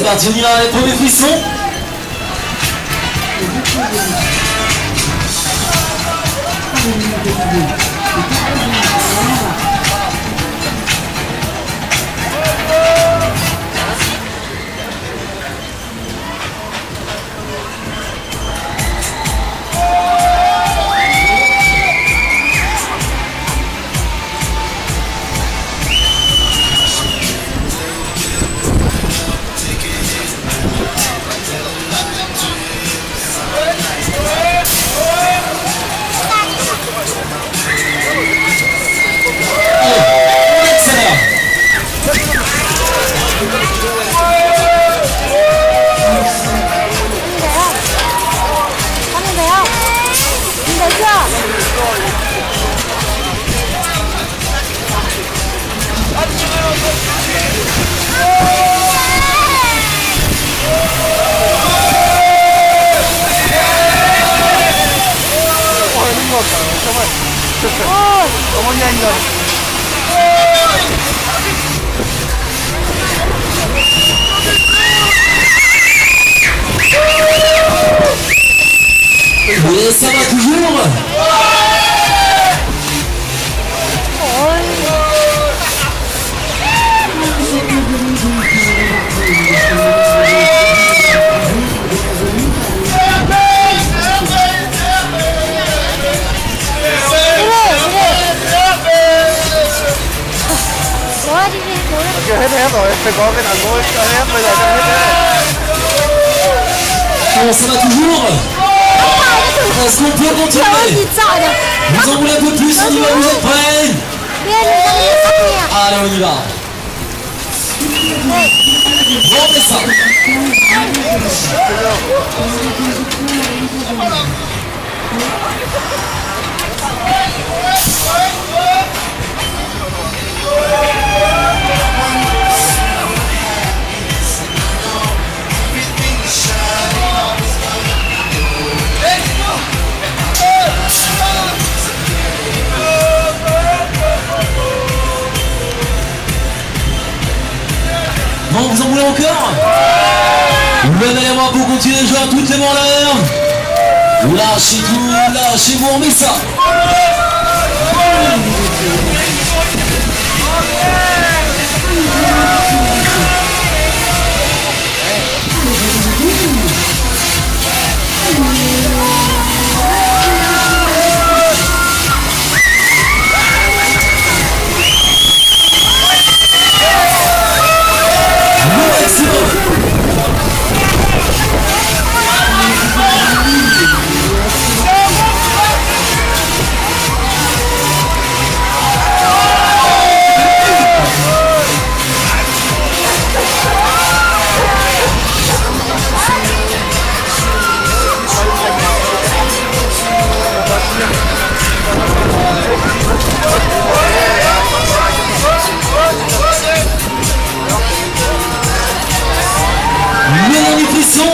c'est parti, on y va, les premiers frissons. Et ça va toujours. Chưa hết rồi, phải có cái thằng ngôi cho hết bây giờ cho hết. Bon, ça va toujours. Est-ce qu'on peut continuer? Vous en voulez un peu plus? On y va, vous êtes prêts? Allez, on y va. Remettez ça. Bon, vous en voulez encore? Levez les mains pour continuer de jouer à toutes les mains en l'air. Lâchez tout, lâchez-vous, on met ça. Mélanie Frisson.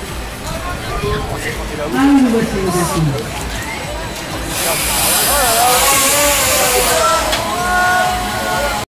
아유, 멋지다.